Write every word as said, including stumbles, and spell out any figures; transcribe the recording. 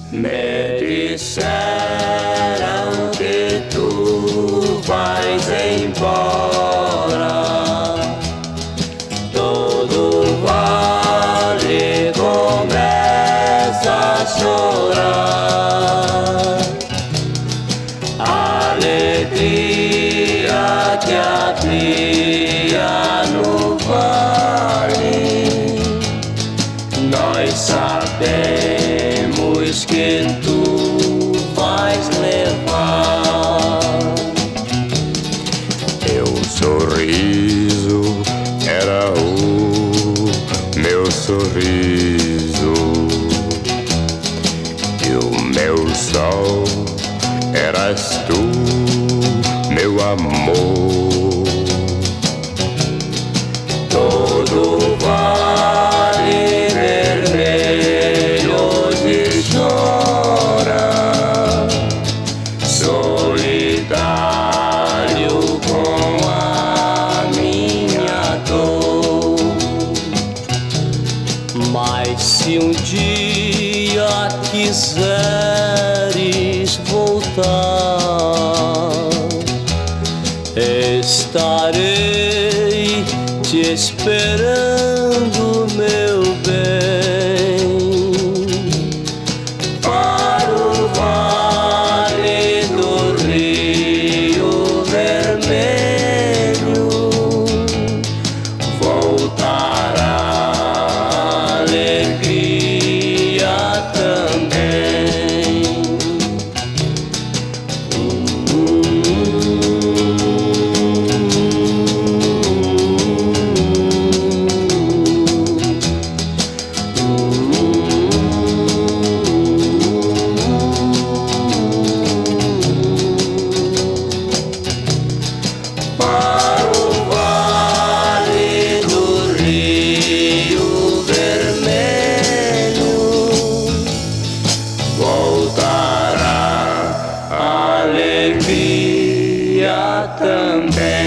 Me disseram que tu vais embora, todo vale começa a chorar. Alegria que havia no vale, nós sabemos que tu vais levar. Teu sorriso era o meu sorriso, e o meu sol eras tu, meu amor. Todo vale vermelho hoje chora, solidário com a minha dor. Mas se um dia quiseres voltar, estarei te esperando, meu bem. Para o vale do Rio Vermelho voltará a alegria também. Para o vale do Rio Vermelho voltará a alegria também.